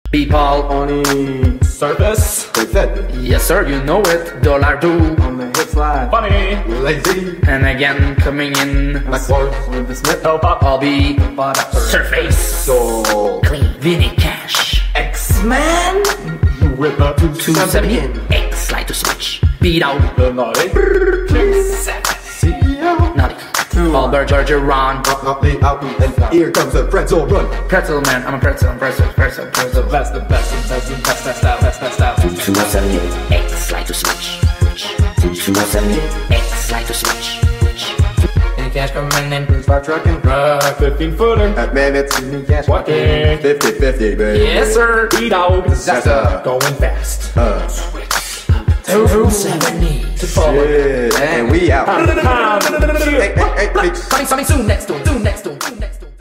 People On the surface, they said yes sir, you know it. Dollar do on the hip slide. Funny, Lazy, and again coming in. like words with the Smith. help up. I'll be Surface So clean. Vinny Cash. X-Man with the 270 X like to switch. Beat out The naughty. CEO. naughty. Albert Georgia Ron. Up the out and here comes the pretzel run. Pretzel man, I'm a pretzel. That's the best, the best, the best, best style, best style. 270 X like to switch. 270 X like to switch. Vinny Cash coming in. Start trucking. 15-footer. At minutes, Vinny Cash Walking. 50-50, baby. Yes sir. Beat out. Disaster. Going fast. 270 to forward. Shit. And we out. Pound. Hey, hey, hey, hey. Coming soon next door. Do next door.